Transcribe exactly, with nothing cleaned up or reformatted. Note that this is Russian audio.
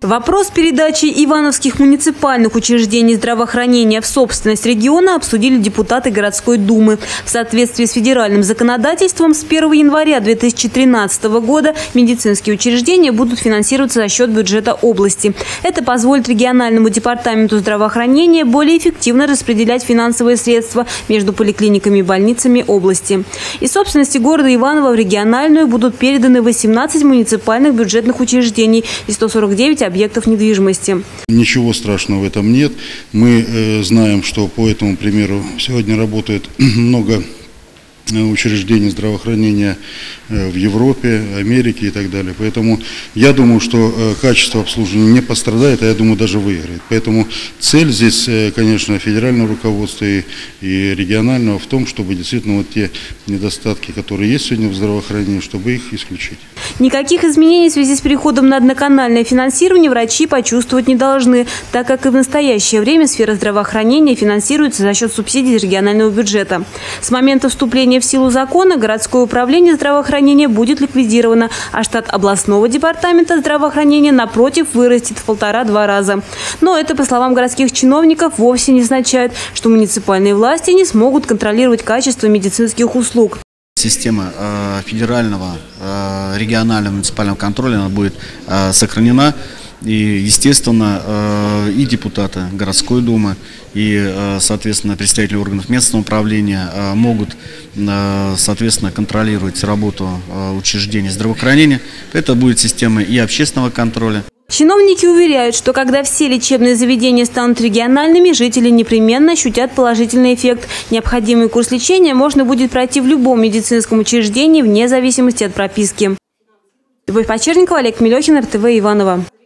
Вопрос передачи ивановских муниципальных учреждений здравоохранения в собственность региона обсудили депутаты городской думы. В соответствии с федеральным законодательством с первого января две тысячи тринадцатого года медицинские учреждения будут финансироваться за счет бюджета области. Это позволит региональному департаменту здравоохранения более эффективно распределять финансовые средства между поликлиниками и больницами области. Из собственности города Иваново в региональную будут переданы восемнадцать муниципальных бюджетных учреждений и сто сорок девять объектов недвижимости. Ничего страшного в этом нет. Мы э, знаем, что по этому примеру сегодня работает много учреждений здравоохранения в Европе, Америке и так далее. Поэтому я думаю, что качество обслуживания не пострадает, а я думаю, даже выиграет. Поэтому цель здесь, конечно, федерального руководства и, и регионального в том, чтобы действительно вот те недостатки, которые есть сегодня в здравоохранении, чтобы их исключить. Никаких изменений в связи с переходом на одноканальное финансирование врачи почувствовать не должны, так как и в настоящее время сфера здравоохранения финансируется за счет субсидий регионального бюджета. С момента вступления в силу закона городское управление здравоохранения будет ликвидировано, а штат областного департамента здравоохранения, напротив, вырастет в полтора-два раза. Но это, по словам городских чиновников, вовсе не означает, что муниципальные власти не смогут контролировать качество медицинских услуг. Система э, федерального, э, регионального, муниципального контроля она будет э, сохранена. И, естественно, э, и депутаты городской думы, и, э, соответственно, представители органов местного управления э, могут, э, соответственно, контролировать работу э, учреждений здравоохранения. Это будет система и общественного контроля. Чиновники уверяют, что когда все лечебные заведения станут региональными, жители непременно ощутят положительный эффект. Необходимый курс лечения можно будет пройти в любом медицинском учреждении вне зависимости от прописки. Любовь Почерникова, Олег Мелехин, эр тэ вэ Иваново.